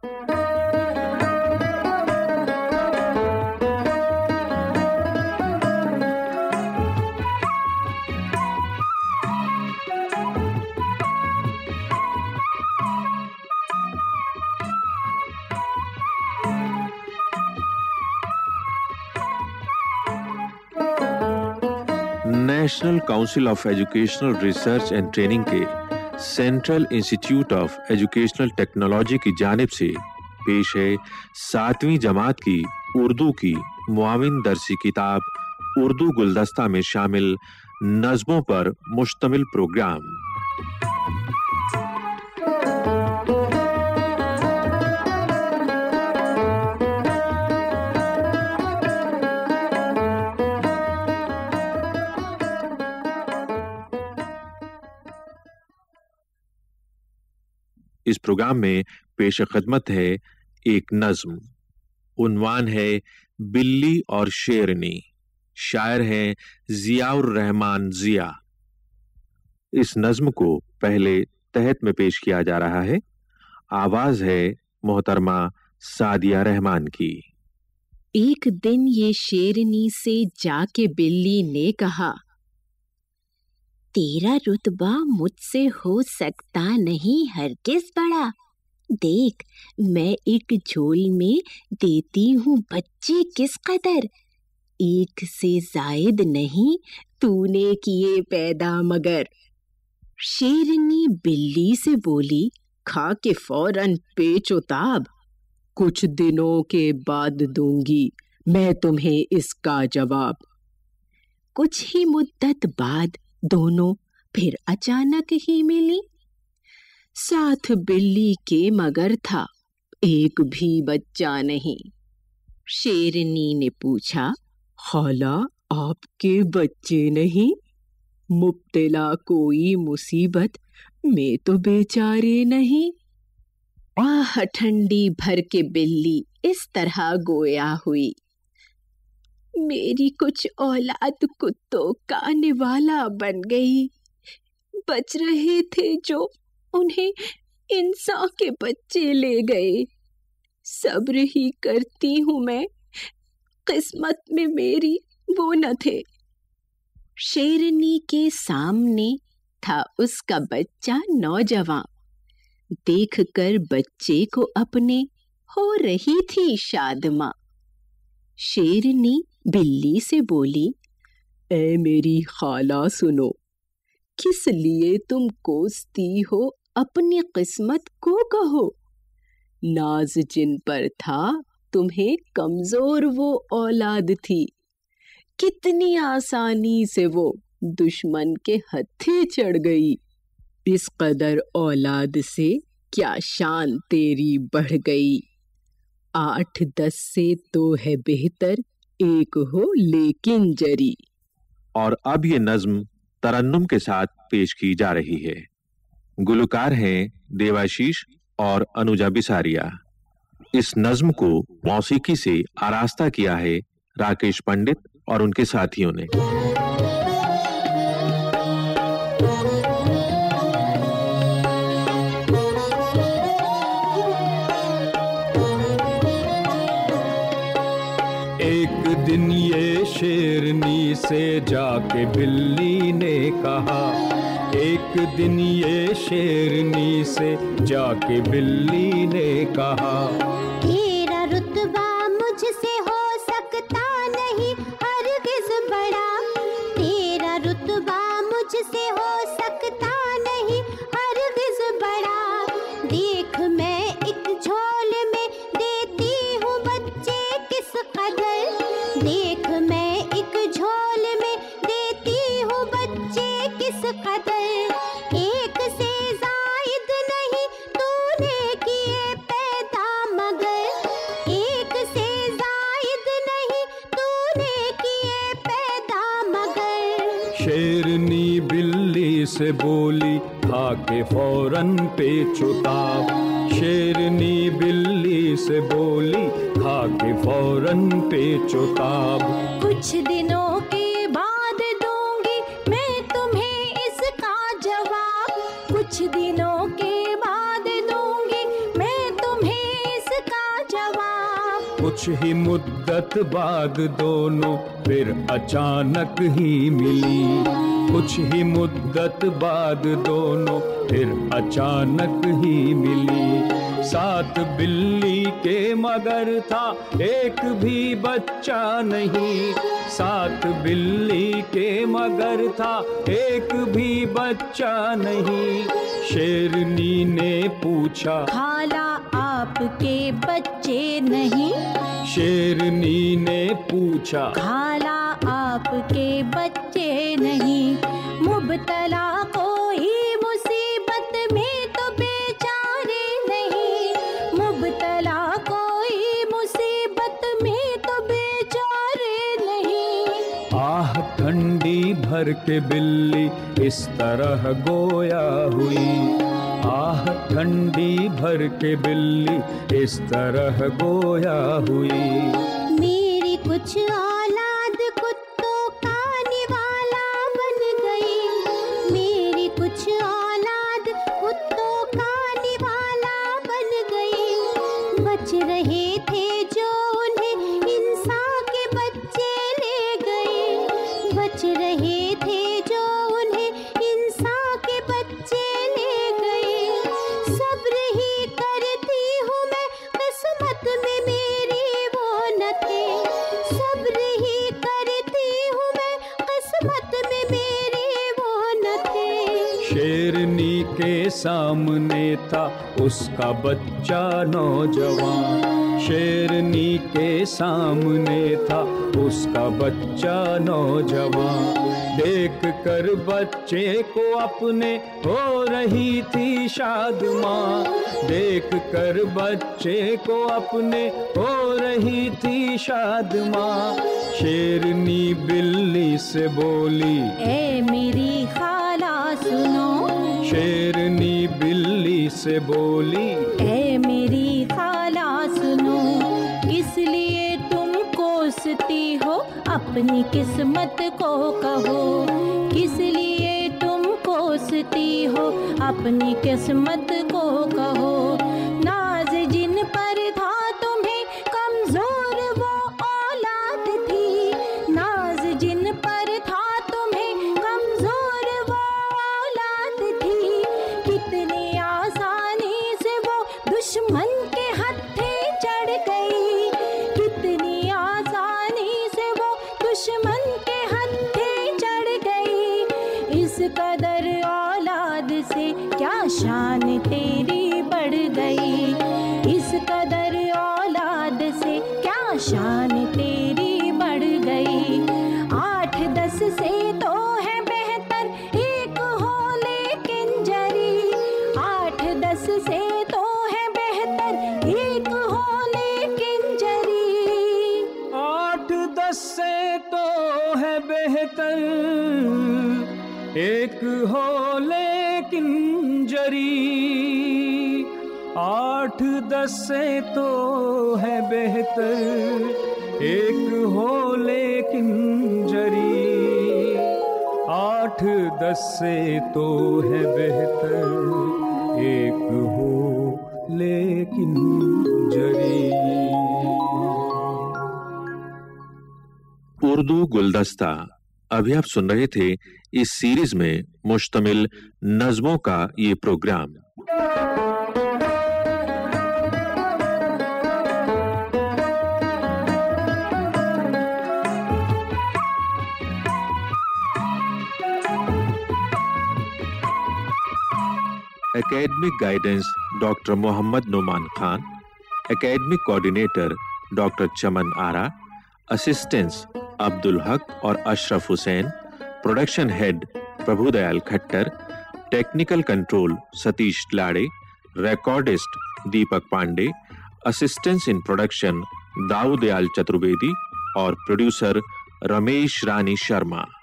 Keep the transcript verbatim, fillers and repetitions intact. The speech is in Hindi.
National council of educational research and training के central institute of educational technology की जानिब से पेश है सातवीं जमात की उर्दू की मुआविन दरसी किताब उर्दू गुलदस्ता में शामिल नज़्मों पर मुश्तमिल प्रोग्राम। इस प्रोग्राम में पेश खदमत है एक नज़्म। उन्वान है बिल्ली और शेरनी। शायर हैं जियाउर रहमान जिया। इस नज़्म को पहले तहत में पेश किया जा रहा है। आवाज है मोहतरमा सादिया रहमान की। एक दिन ये शेरनी से जाके बिल्ली ने कहा, तेरा रुतबा मुझसे हो सकता नहीं हरगिज़ बड़ा। देख, मैं एक झोल में देती हूँ बच्चे किस कदर। एक से जायद नहीं तूने किए पैदा मगर। शेरनी बिल्ली से बोली, खा के फौरन पेचोताब। कुछ दिनों के बाद दूंगी मैं तुम्हें इसका जवाब। कुछ ही मुद्दत बाद दोनों फिर अचानक ही मिली। साथ बिल्ली के मगर था, एक भी बच्चा नहीं। शेरनी ने पूछा, खाला आपके बच्चे नहीं? मुब्तला कोई मुसीबत में तो बेचारे नहीं। आह ठंडी भर के बिल्ली इस तरह गोया हुई, मेरी कुछ औलाद कुत्तों का निवाला बन गई। बच रहे थे जो उन्हें इंसान के बच्चे ले गए। सब्र ही करती हूँ मैं, किस्मत में मेरी वो न थे। शेरनी के सामने था उसका बच्चा नौजवान। देखकर बच्चे को अपने हो रही थी शादमां। शेरनी बिल्ली से बोली, ए मेरी खाला सुनो, किस लिए तुम कोसती हो अपनी किस्मत को कहो। नाज जिन पर था तुम्हें कमजोर वो औलाद थी। कितनी आसानी से वो दुश्मन के हत्थे चढ़ गई। इस कदर औलाद से क्या शान तेरी बढ़ गई। आठ दस से तो है बेहतर एक हो लेकिन जरी। और अब ये नज़्म तरन्नुम के साथ पेश की जा रही है। गुलकार हैं देवाशीष और अनुजा बिसारिया। इस नज़्म को मौसीकी से आरास्ता किया है राकेश पंडित और उनके साथियों ने। एक दिन ये शेरनी से जाके बिल्ली ने कहा, एक दिन ये शेरनी से जाके बिल्ली ने कहा, तेरा रुतबा मुझसे हो सकता नहीं हरगिज़ बड़ा। तेरा रुतबा मुझसे हो सकता नहीं हरगिज़ बड़ा। देख मैं एक झोल में देती हूँ बच्चे किस कदर। देख मैं एक झोल में देती हूँ बच्चे किस कदर। एक से जायद नहीं तूने किए पैदा मगर। एक से जायद नहीं तूने किए पैदा मगर। शेरनी बिल्ली से बोली खा के फौरन पेचोताब। शेरनी बिल्ली से बोली खा के फौरन पेचोताब। कुछ दिनों के बाद दूंगी मैं तुम्हें इसका जवाब। कुछ दिनों के बाद दूंगी मैं तुम्हें कुछ ही मुद्दत बाद दोनों फिर अचानक ही मिली। कुछ ही मुद्दत बाद दोनों फिर अचानक ही मिली। सात बिल्ली के मगर था एक भी बच्चा नहीं। सात बिल्ली के मगर था एक भी बच्चा नहीं। शेरनी ने पूछा, खाला आपके बच्चे नहीं? शेरनी ने पूछा, खाला आपके बच्चे नहीं? मुब्तला कोई मुसीबत में तो बेचारे नहीं। मुब्तला कोई मुसीबत में तो बेचारे नहीं। आह ठंडी भर के बिल्ली इस तरह गोया हुई। आह ठंडी भर के बिल्ली इस तरह गोया हुई। मेरी कुछ औलाद कुत्तों का निवाला बन गई। मेरी कुछ औलाद कुत्तों का निवाला बन गई। बच रहे थे जो उन्हें इंसान के बच्चे ले गए। बच रहे थे जो उन्हें इंसान के बच्चे ले गए। सब्र ही करती हूँ मैं, किस्मत में मेरी वो न थे। सब्र ही करती हूँ मैं, किस्मत में मेरी वो न थे। शेरनी के सामने था उसका बच्चा नौजवान। शेरनी के सामने था उसका बच्चा नौजवान। देख कर बच्चे को अपने हो रही थी शाद माँ। देख कर बच्चे को अपने हो रही थी शाद माँ। शेरनी बिल्ली से बोली, ए मेरी खाला सुनो। शेरनी बिल्ली से बोली, ए मेरी खाला सुनो। किस लिए तुम कोसती हो अपनी किस्मत को कहो। किस लिए तुम कोसती हो अपनी किस्मत को कहो। नाज जिन पर था तुम्हें कमजोर वो औलाद थी। नाज जिन पर था तुम्हें कमजोर वो औलाद थी। कितनी आसानी से वो दुश्मन के हत्थे चढ़ गई। कितनी आसानी से वो दुश्मन के हत्थे चढ़ गई। इस कदर औलाद से क्या शान तेरी बढ़ गई। इस कदर औलाद से क्या शान तेरी बढ़ गई। आठ दस से तो है बेहतर एक हो लेकिन जरी। आठ दस से तो है बेहतर एक हो लेकिन जरी। आठ दस से तो है बेहतर एक हो लेकिन जरी। आठ दस से तो है बेहतर एक हो लेकिन जरी। आठ दस से तो है बेहतर एक हो लेकिन जरी। उर्दू गुलदस्ता अभी आप सुन रहे थे इस सीरीज में मुश्तमिल नज़्मों का ये programme. Academic guidance doctor Mohammad Noman Khan, academic coordinator doctor Chaman Ara, assistants Abdul Haq और Ashraf Hussain, production head Prabhudayal Khattar, technical control Satish Lade, recordist Deepak Pandey, assistants in production Daudayal Chaturvedi और प्रोड्यूसर रमेश रानी शर्मा।